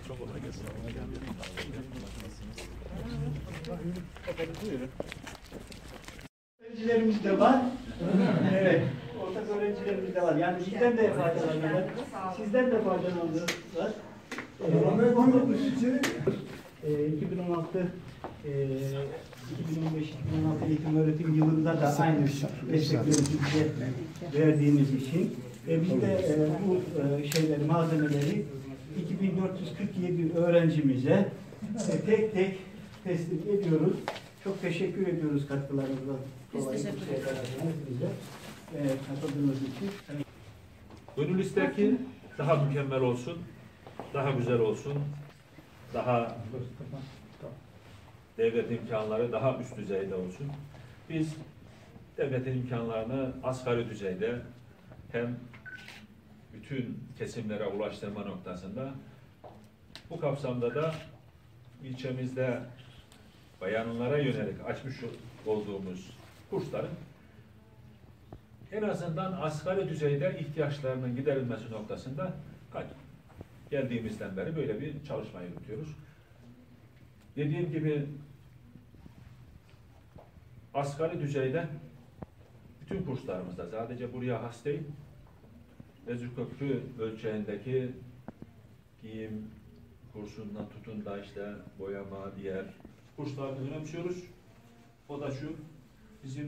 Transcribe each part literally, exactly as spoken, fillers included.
Çok kolay gelsin. Öğrencilerimiz de var. Evet. Ortak öğrencilerimiz de var. Yani bizden de faydalanıyorlar. Sizden de faydalanıyorlar. Ee, iki bin on altı e, iki bin on beş iki bin on altı eğitim öğretim yılında da aynı meslekleri bize verdiğimiz için e, biz de e, bu e, şeyleri, malzemeleri iki bin dört yüz kırk yedi öğrencimize e, tek tek teslim ediyoruz. Çok teşekkür ediyoruz katkılarınızdan. Biz teşekkür ederiz. Hepinize e, katıldığınız için. Gönül ister ki daha mükemmel olsun, daha güzel olsun, daha devlet imkanları daha üst düzeyde olsun. Biz devletin imkanlarını asgari düzeyde hem bütün kesimlere ulaştırma noktasında, bu kapsamda da ilçemizde bayanlara yönelik açmış olduğumuz kursların en azından asgari düzeyde ihtiyaçlarının giderilmesi noktasında geldiğimizden beri böyle bir çalışma yürütüyoruz. Dediğim gibi asgari düzeyde bütün kurslarımızda, sadece buraya has değil, Vezirköprü ölçeğindeki giyim kursundan tutun da işte boyama, diğer kurslarını önemsiyoruz. O da şu, bizim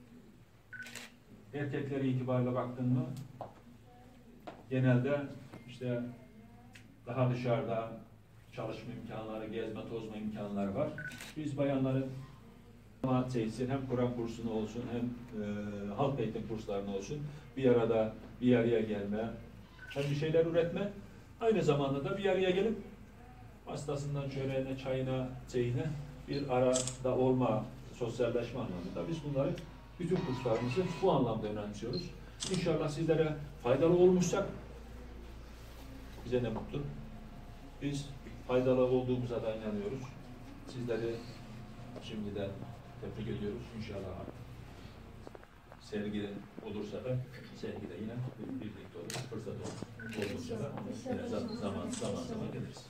erkekleri itibariyle baktın mı genelde işte daha dışarıda çalışma imkanları, gezme, tozma imkanları var. Biz bayanların cemaat seyirsin, hem Kur'an kursunu olsun, hem e, halk eğitim kurslarını olsun, bir arada bir araya gelme, hem bir şeyler üretme, aynı zamanda da bir araya gelip hastasından çöreğine, çayına, çeyine bir arada olma, sosyalleşme anlamında biz bunları, bütün kurslarımızı bu anlamda önemsiyoruz. İnşallah sizlere faydalı olmuşsak bize ne mutlu. Biz faydalı olduğumuza da inanıyoruz. Sizleri şimdiden tebrik ediyoruz. İnşallah sergi olursa da sergide yine birlikte olur, fırsat olur. Olursa da yine zaman zaman zaman, zaman geliriz.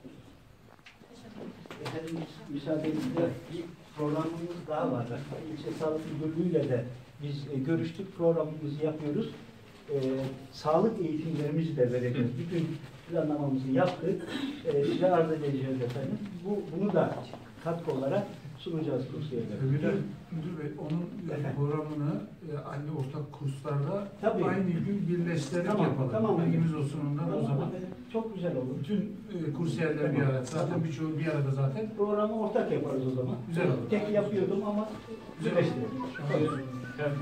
Efendim müsaadenizle bir programımız daha var. İlçe Sağlık Müdürlüğü'yle de biz e, görüştük, programımızı yapıyoruz. E, sağlık eğitimlerimizi de vereceğiz. Bütün planlamamızı yaptık. E, size arz edeceğiz efendim. Bu, bunu da katkı olarak sunacağız kursiyerlere. Müdür, müdür Bey, onun e, programını e, aynı ortak kurslarda Tabii. aynı gün birleştirerek Tamam, yapalım. tamam. Bilgimiz olsun ondan Tamam, o zaman. efendim, çok güzel olur. Bütün e, kursiyerler bir arada. Zaten Tamam. birçoğu bir arada zaten. Programı ortak yaparız o zaman. Güzel olur. Tek yapıyordum ama birleştirdim. Hem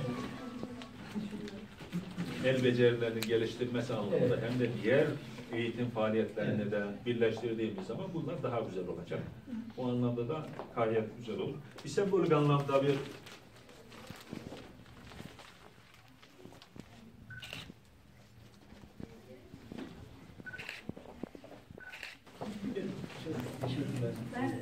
el becerilerini geliştirmesi anlamında, Evet. hem de diğer eğitim faaliyetlerini evet. de birleştirdiğimiz zaman bunlar daha güzel olacak. O anlamda da gayet güzel olur. Bir sembolik anlamda bir Teşekkürler.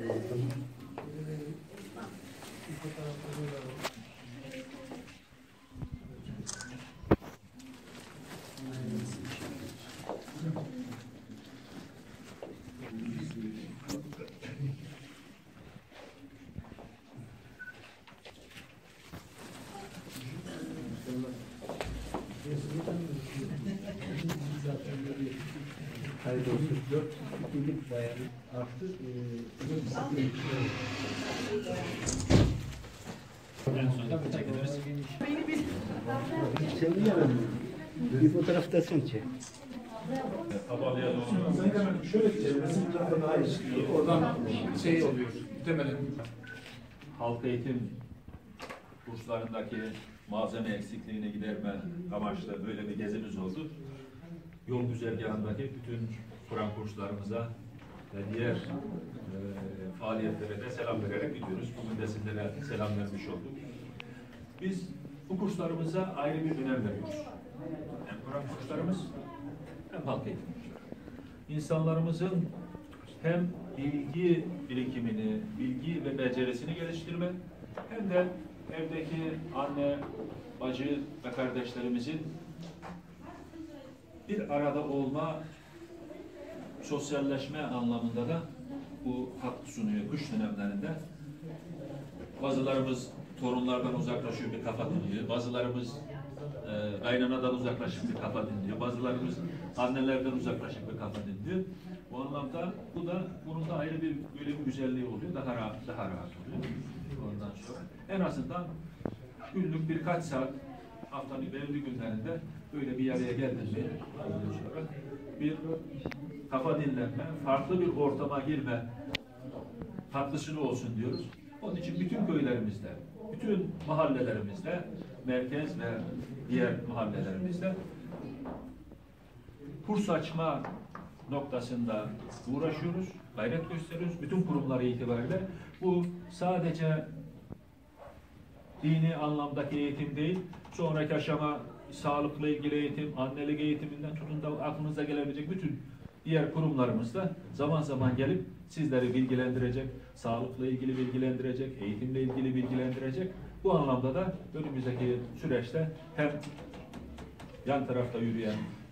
Hayırlı olsun. Dört kişilik bayağı arttı. Sen niye aradın? Bir fotoğraf da sen çek. Kabalıya doğru. Ben hemen şöyle geçelim. Bizim tarafa daha iyi çıkıyor. Oradan şey oluyor. Muhtemelen. Halk eğitim kurslarındaki malzeme eksikliğini giderme amaçlı böyle bir gezimiz oldu. Yol güzergahındaki bütün Kur'an kurslarımıza ve diğer e, faaliyetlere de selam vererek gidiyoruz. Bugün de sizlere selam vermiş olduk. Biz bu kurslarımıza ayrı bir önem veriyoruz. Hem Kur'an kurslarımız hem halk eğitim kursları. İnsanlarımızın hem bilgi birikimini, bilgi ve becerisini geliştirme, hem de evdeki anne, bacı ve kardeşlerimizin bir arada olma sosyalleşme anlamında da bu katkı sunuyor kış dönemlerinde. Bazılarımız torunlardan uzaklaşıyor, bir kafa dinliyor. Bazılarımız e, kaynanadan uzaklaşıp bir kafa dinliyor. Bazılarımız annelerden uzaklaşıp bir kafa dinliyor. Bu anlamda bu da bunun da ayrı bir böyle bir güzelliği oluyor. Daha rahat, daha rahat oluyor. Ondan sonra en azından günlük birkaç saat haftanın belirli günlerinde böyle bir araya geldiğinde ondan sonra bir kafa dinlenme, farklı bir ortama girme katkısını olsun diyoruz. Onun için bütün köylerimizde, bütün mahallelerimizde, merkez ve diğer mahallelerimizde kurs açma noktasında uğraşıyoruz, gayret gösteriyoruz. Bütün kurumları itibariyle bu sadece dini anlamdaki eğitim değil, sonraki aşama sağlıkla ilgili eğitim, annelik eğitiminden tutun da aklınıza gelebilecek bütün diğer kurumlarımızda zaman zaman gelip sizleri bilgilendirecek, sağlıkla ilgili bilgilendirecek, eğitimle ilgili bilgilendirecek. Bu anlamda da önümüzdeki süreçte hem yan tarafta yürüyen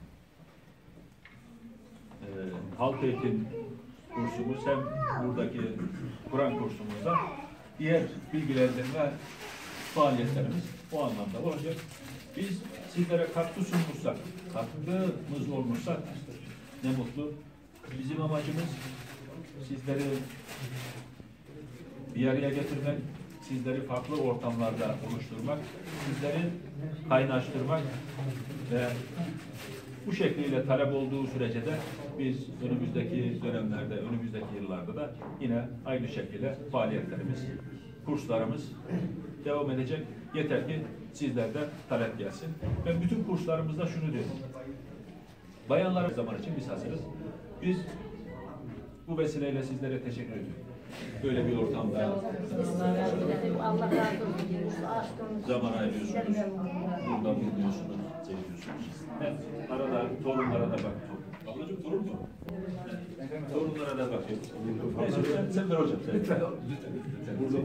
e, halk eğitim kursumuz hem buradaki Kur'an kursumuzda diğer bilgilendirme faaliyetlerimiz o anlamda olacak. Biz sizlere katkı sunmuşsak, katkımız olmuşsa ne mutlu. Bizim amacımız sizleri bir araya getirmek, sizleri farklı ortamlarda oluşturmak, sizleri kaynaştırmak ve bu şekliyle talep olduğu sürece de biz önümüzdeki dönemlerde, önümüzdeki yıllarda da yine aynı şekilde faaliyetlerimiz, kurslarımız devam edecek. Yeter ki sizlerde talep gelsin. Ben bütün kurslarımızda şunu diyorum. Bayanlar zaman için biz hazırız. Biz bu vesileyle sizlere teşekkür ediyorum. Böyle bir ortamda Allah razı olsun. zaman ayırıyorsunuz. Burada bulunuyorsunuz, seviyorsunuz. Hem arada torunlara da bakıyorum. Ablacığım torun mu? Torunlara da bakıyoruz. Neyse sen, sen ver hocam. Sen. Lütfen. Lütfen.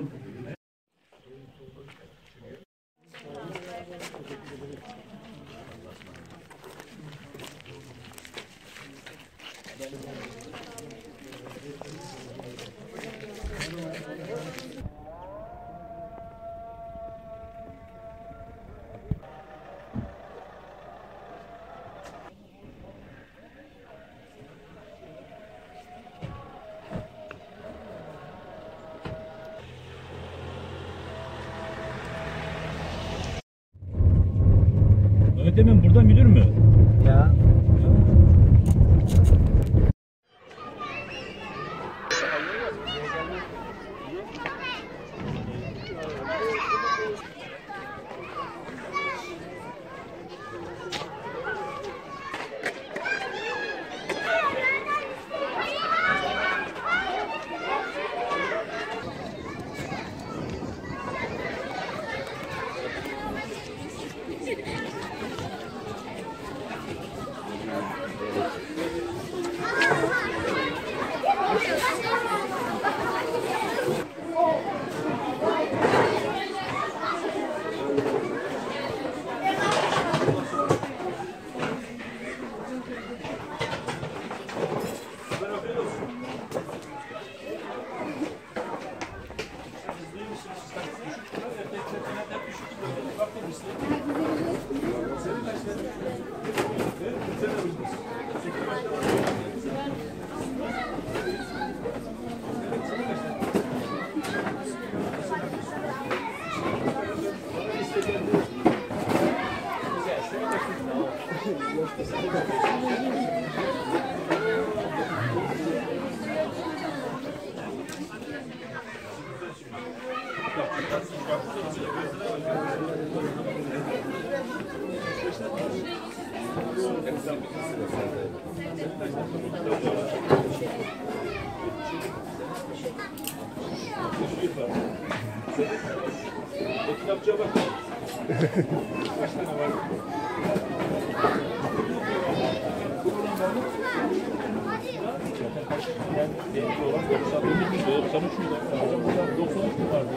Öğretmenim burada müdür mü? Ya. Kitapçıya bak. Kaç tane var? doksan üç mü? doksan üç mü vardı?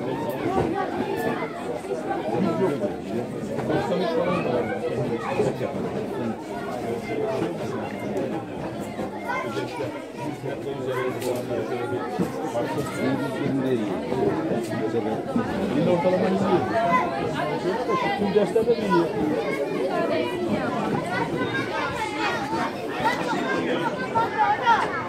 doksan üç falan da vardı. Yine ortalama iyi. Tüm derslerde de iyi.